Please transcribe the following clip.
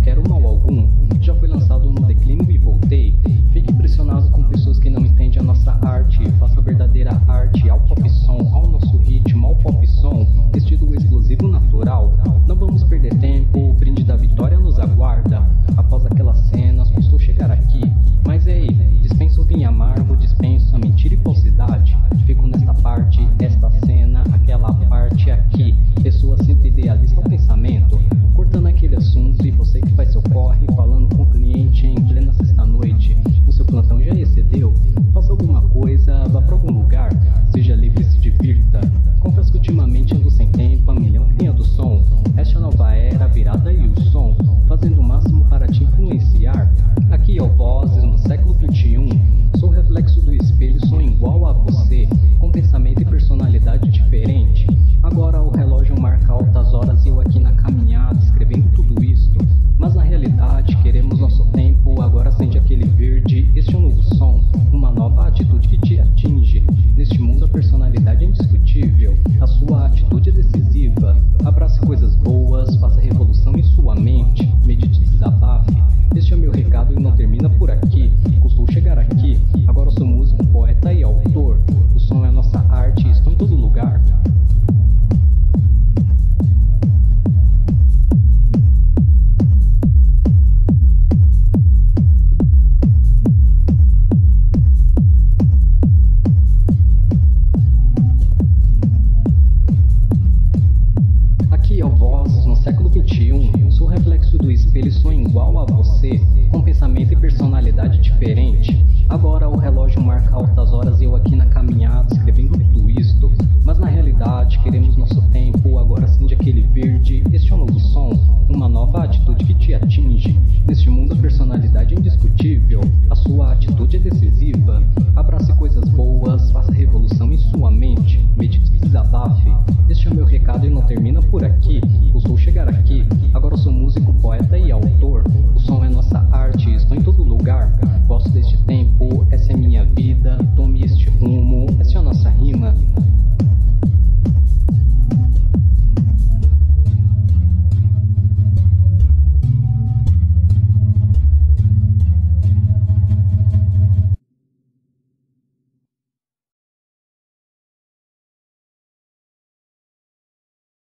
quero mal algum, já foi lançado no declínio e voltei. Fique impressionado com pessoas que não entendem a nossa arte. Faça a verdadeira arte ao pop som, ao nosso ritmo, ao pop som, estilo exclusivo natural. Não vamos perder tempo, o brinde da vitória nos aguarda. Após aquelas cenas, custou chegar aqui. Mas ei, dispenso o vinho amargo, dispenso a mentira e falsidade. Fico nesta parte, esta cena, aquela parte aqui. Pessoa sempre idealista ao pensamento, cortando aquele assunto, e você que faz seu corre, falando com o cliente em plena sexta-noite. O seu plantão já excedeu, faça alguma coisa, vá pra algum lugar, seja livre e se divirta. Confesso que ultimamente ando sem tempo, a milhão linha do som. Esta nova era, a virada e o som, fazendo o máximo para te influenciar. Aqui é o Vozes no século XXI, sou reflexo do espelho, sou igual a você, com pensamento e personalidade diferente. Agora o relógio marca altas horas e eu aqui na caminhada, escrevendo tudo isto. Mas na realidade queremos nosso tempo, agora acende aquele verde. Este é um novo som, uma nova atitude que te atinge. Neste mundo a personalidade é indiscutível, a sua atitude é decisiva. Abrace coisas boas, faça revolução em sua mente, medite e desabafe. Este é o meu recado e não termina por aqui. Custou chegar aqui, agora eu sou músico, poeta e autor. O som é a nossa arte, estou em todo lugar. Aqui é o Vozes no século XXI, sou reflexo do espelho, sou igual a você, com pensamento e personalidade diferente. Agora o relógio marca altas horas e eu aqui